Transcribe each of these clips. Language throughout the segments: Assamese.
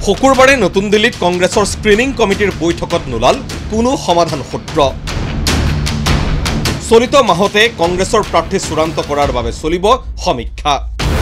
শুকুৰবাৰে নতুন দিল্লীত কংগ্ৰেছৰ স্ক্ৰিনিং কমিটিৰ বৈঠকত নোলাল কোনো সমাধান সূত্ৰ। চলিত মাহতে কংগ্ৰেছৰ প্ৰাৰ্থী চূড়ান্ত কৰাৰ বাবে চলিব সমীক্ষা।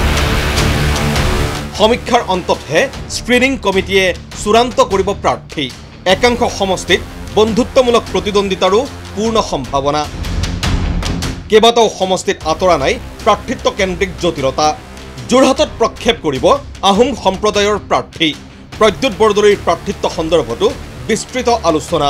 সমীক্ষাৰ অন্ততহে স্ক্ৰিনিং কমিটিয়ে চূড়ান্ত কৰিব প্ৰাৰ্থী। একাংশ সমষ্টিত বন্ধুত্বমূলক প্ৰতিদ্বন্দ্বিতাৰো পূৰ্ণ সম্ভাৱনা। কেইবাটাও সমষ্টিত আঁতৰা নাই প্ৰাৰ্থিত্ব কেন্দ্ৰিক জটিলতা। যোৰহাটত প্ৰক্ষেপ কৰিব আহোম সম্প্ৰদায়ৰ প্ৰাৰ্থী। প্ৰদ্যুৎ বৰদলৈৰ প্ৰাৰ্থিত্ব সন্দৰ্ভতো বিস্তৃত আলোচনা।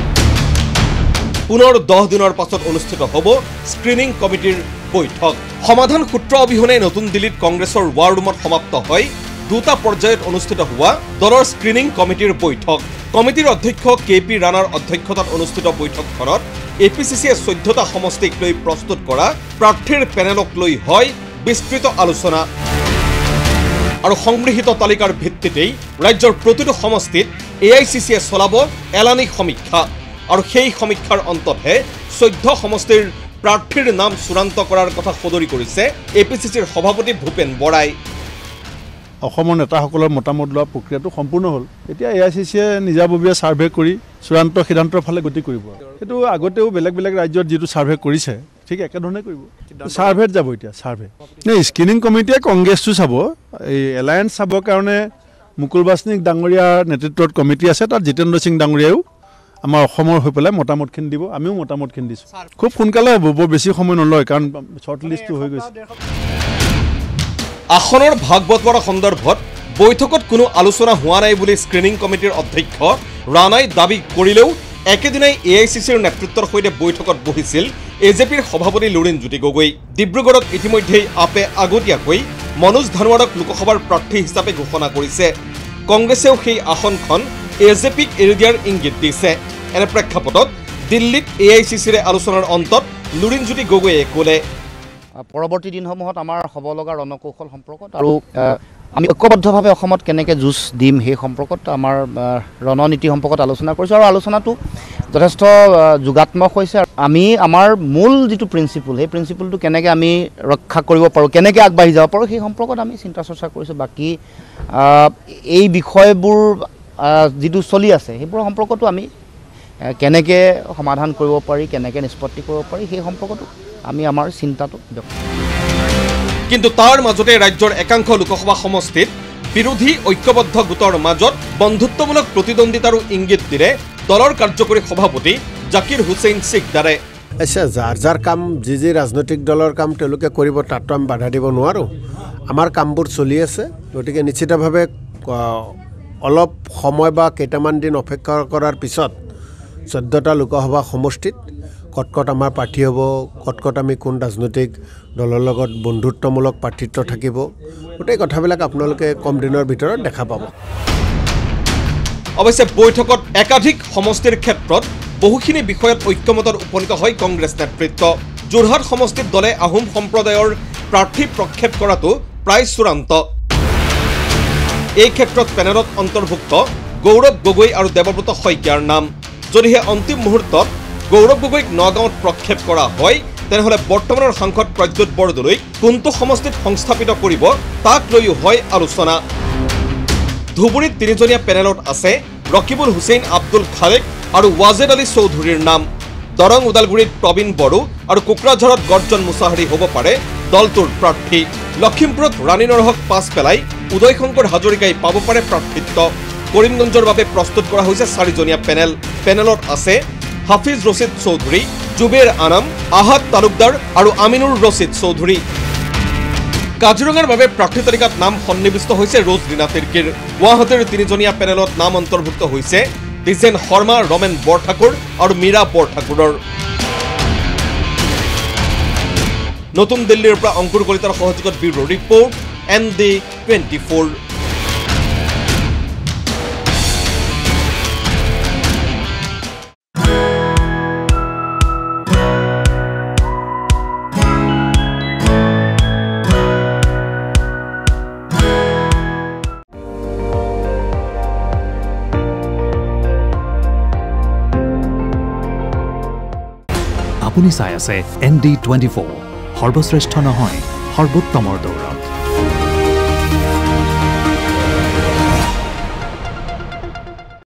পুনৰ 10 দিনৰ পাছত অনুষ্ঠিত হ'ব স্ক্ৰিনিং কমিটিৰ বৈঠক। সমাধান সূত্ৰ অবিহনে নতুন দিল্লীত কংগ্ৰেছৰ ৱাৰ ৰুমত সমাপ্ত হয় দুটা পৰ্যায়ত অনুষ্ঠিত হোৱা দলৰ স্ক্ৰিনিং কমিটিৰ বৈঠক। কমিটিৰ অধ্যক্ষ কে.পি. ৰাণাৰ অধ্যক্ষতাত অনুষ্ঠিত বৈঠকখনত এপিচিচিয়ে 14টা সমষ্টিক লৈ প্ৰস্তুত কৰা প্ৰাৰ্থীৰ পেনেলক লৈ হয় বিস্তৃত আলোচনা। আৰু সংগৃহীত তালিকাৰ ভিত্তিতেই ৰাজ্যৰ প্ৰতিটো সমষ্টিত AICCয়ে চলাব এলানি সমীক্ষা। আৰু সেই সমীক্ষাৰ অন্ততহে 14 সমষ্টিৰ প্ৰাৰ্থীৰ নাম চূড়ান্ত কৰাৰ কথা সদৰি কৰিছে এপিচিচিৰ সভাপতি ভূপেন বৰাই। অসমৰ নেতাসকলৰ মতামত লোৱা প্ৰক্ৰিয়াটো সম্পূৰ্ণ হ'ল। এতিয়া AICCয়ে নিজাববীয়া ছাৰ্ভে কৰি চূড়ান্ত সিদ্ধান্তৰ ফালে গতি কৰিব। সেইটো আগতেও বেলেগ বেলেগ ৰাজ্যত যিটো ছাৰ্ভে কৰিছে ঠিক একেধৰণে কৰিব। ছাৰ্ভেত যাব এতিয়া ছাৰ্ভে। স্ক্ৰিনিং কমিটিয়ে কংগ্ৰেছটো চাব, এই এলায়েন্স চাবৰ কাৰণে মুকুল বাছনিক ডাঙৰীয়াৰ নেতৃত্বত কমিটি আছে। তাত জিতেন্দ্ৰ সিং ডাঙৰীয়াও আমাৰ অসমৰ হৈ পেলাই মতামতখিনি দিব। আমিও মতামতখিনি দিছোঁ। খুব সোনকালে হ'ব, বৰ বেছি সময় নলয়, কাৰণ শ্বৰ্ট লিষ্টটো হৈ গৈছে। আসনৰ ভাগ বটোৱাৰা সন্দৰ্ভত বৈঠকত কোনো আলোচনা হোৱা নাই বুলি স্ক্ৰিনিং কমিটিৰ অধ্যক্ষ ৰাণাই দাবী কৰিলেও একেদিনাই AICCৰ নেতৃত্বৰ সৈতে বৈঠকত বহিছিল AJPৰ সভাপতি লুৰিণজ্যোতি গগৈ। ডিব্ৰুগড়ত ইতিমধ্যেই আপে আগতীয়াকৈ মনোজ ধানোৱাৰক লোকসভাৰ প্ৰাৰ্থী হিচাপে ঘোষণা কৰিছে। কংগ্ৰেছেও সেই আসনখন AJPক এৰি দিয়াৰ ইংগিত দিছে। এনে প্ৰেক্ষাপটত দিল্লীত AICCৰ আলোচনাৰ অন্তত লুৰিণজ্যোতি গগৈয়ে ক'লে, পৰৱৰ্তী দিনসমূহত আমাৰ হ'ব লগা ৰণকৌশল সম্পৰ্কত আৰু আমি ঐক্যবদ্ধভাৱে অসমত কেনেকৈ যুঁজ দিম সেই সম্পৰ্কত আমাৰ ৰণনীতি সম্পৰ্কত আলোচনা কৰিছোঁ। আৰু আলোচনাটো যথেষ্ট যোগাত্মক হৈছে। আমি আমাৰ মূল যিটো প্ৰিন্সিপল, সেই প্ৰিন্সিপলটো কেনেকৈ আমি ৰক্ষা কৰিব পাৰোঁ, কেনেকৈ আগবাঢ়ি যাব পাৰোঁ, সেই সম্পৰ্কত আমি চিন্তা চৰ্চা কৰিছোঁ। বাকী এই বিষয়বোৰ যিটো চলি আছে সেইবোৰৰ সম্পৰ্কতো আমি কেনেকৈ সমাধান কৰিব পাৰি, কেনেকৈ নিষ্পত্তি কৰিব পাৰি, সেই সম্পৰ্কতো আমি আমাৰ চিন্তাটো ব্যক্ত। কিন্তু তাৰ মাজতে ৰাজ্যৰ একাংশ লোকসভা সমষ্টিত বিৰোধী ঐক্যবদ্ধ গোটৰ মাজত বন্ধুত্বমূলক প্ৰতিদ্বন্দ্বিতাৰো ইংগিত দিলে দলৰ কাৰ্যকৰী সভাপতি জাকিৰ হুছেইন সিকদাৰে। যাৰ যাৰ কাম যি ৰাজনৈতিক দলৰ কাম তেওঁলোকে কৰিব, তাতো আমি বাধা দিব নোৱাৰোঁ। আমাৰ কামবোৰ চলি আছে, গতিকে নিশ্চিতভাৱে অলপ সময় বা কেইটামান দিন অপেক্ষা কৰাৰ পিছত 14টা লোকসভা সমষ্টিত কট আমাৰ প্ৰাৰ্থী হ'ব, কট আমি কোন ৰাজনৈতিক দলৰ লগত বন্ধুত্বমূলক প্ৰাৰ্থিত্ব থাকিব, গোটেই কথাবিলাক আপোনালোকে কম দিনৰ ভিতৰত দেখা পাব। অৱশ্যে বৈঠকত একাধিক সমষ্টিৰ ক্ষেত্ৰত বহুখিনি বিষয়ত ঐক্যমতত উপনীত হয় কংগ্ৰেছ নেতৃত্ব। যোৰহাট সমষ্টিত দলে আহোম সম্প্ৰদায়ৰ প্ৰাৰ্থী প্ৰক্ষেপ কৰাটো প্ৰায় চূড়ান্ত। এই ক্ষেত্ৰত পেনেলত অন্তৰ্ভুক্ত গৌৰৱ গগৈ আৰু দেৱব্ৰত শইকীয়াৰ নাম। যদিহে অন্তিম মুহূৰ্তত গৌৰৱ গগৈক নগাঁৱত প্ৰক্ষেপ কৰা হয়, তেনেহ'লে বৰ্তমানৰ সাংসদ প্ৰদ্যুৎ বৰদলৈক কোনটো সমষ্টিত সংস্থাপিত কৰিব তাক লৈও হয় আলোচনা। ধুবুৰীত 3জনীয়া পেনেলত আছে ৰকিবুল হুছেইন আব্দুল খালেক আৰু ৱাজেদ আলী চৌধুৰীৰ নাম। দৰং ওদালগুৰিত প্ৰবীণ বড়ো আৰু কোকৰাঝাৰত গৰ্জন মুছাহাৰী হ'ব পাৰে দলটোৰ প্ৰাৰ্থী। লখিমপুৰত ৰাণী নৰহক পাছ পেলাই উদয় শংকৰ হাজৰিকাই পাব পাৰে প্ৰাৰ্থিত্ব। কৰিমগঞ্জৰ বাবে প্ৰস্তুত কৰা হৈছে 4জনীয়া পেনেল। পেনেলত আছে হাফিজ ৰছিদ চৌধুৰী, জুবেৰ আনাম, আহাদ তালুকদাৰ আৰু আমিনুৰ ৰছিদ চৌধুৰী। কাজিৰঙাৰ বাবে প্ৰাৰ্থী তালিকাত নাম সন্নিৱিষ্ট হৈছে ৰোজ ৰীণা তিৰ্কীৰ। গুৱাহাটীৰ 3জনীয়া পেনেলত নাম অন্তৰ্ভুক্ত হৈছে দ্বিজেন শৰ্মা, ৰমেন বৰঠাকুৰ আৰু মীৰা বৰঠাকুৰৰ। নতুন দিল্লীৰ পৰা অংকুৰ কলিতাৰ সহযোগত ব্যুৰো ৰিপৰ্ট, ND24। আপুনি চাই আছে ND24 সৰ্বশ্ৰেষ্ঠ নহয় সৰ্বোত্তমৰ দৌৰ।